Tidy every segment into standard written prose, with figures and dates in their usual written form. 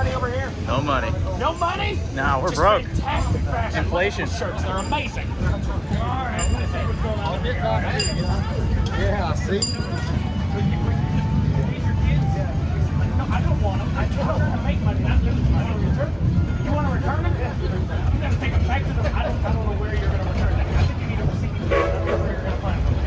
money over here? No money. No money? No, we're just broke. Fantastic fashion. Inflation. Shirts, they're amazing. All right, let's see what's going on. Yeah, see? No, I don't want them. I don't want to make money, not lose money. You want to return them? You got to take them back to them. I don't know where you're going to return them. I think you need a receipt. Where you're going to find them.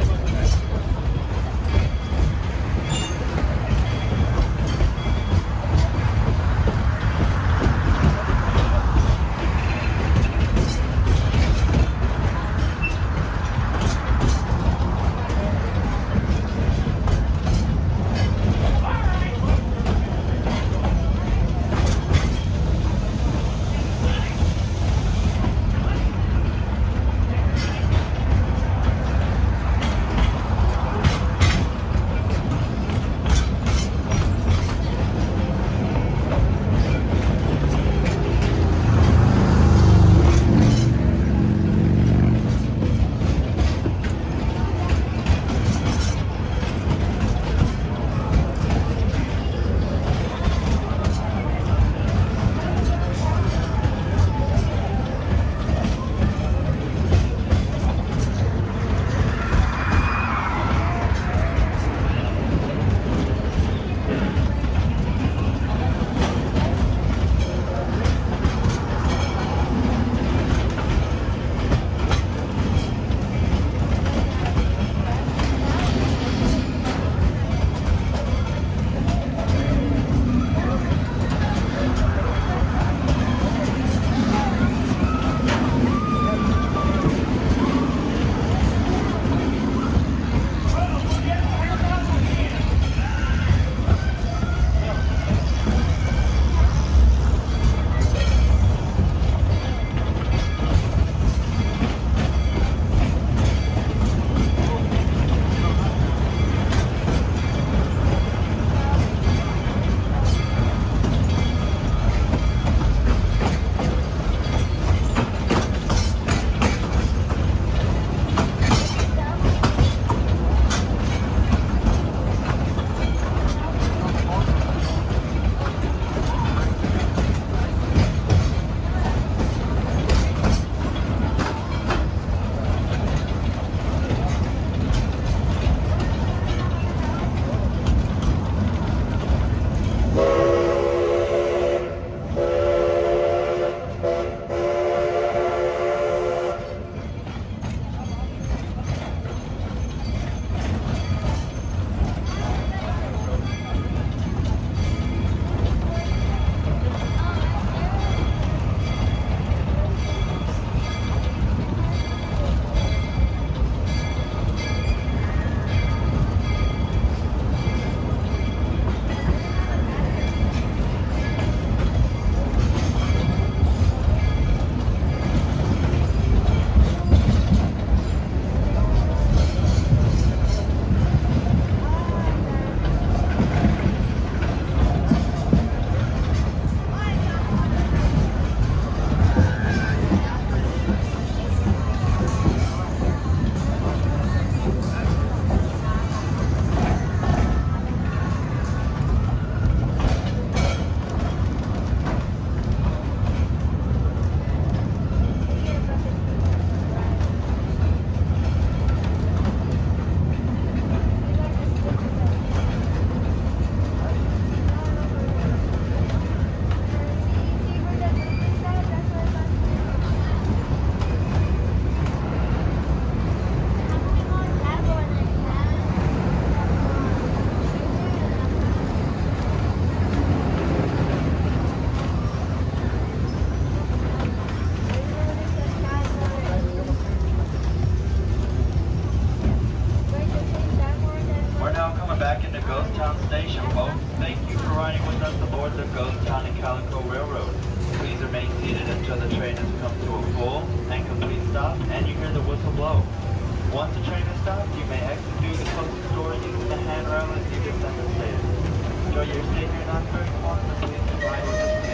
Calico Railroad. Please remain seated until the train has come to a full and complete stop and you hear the whistle blow. Once the train is stopped, you may exit through the closest door using the handrail as you descend the stairs. Enjoy your stay here in Knott's. Please provide with us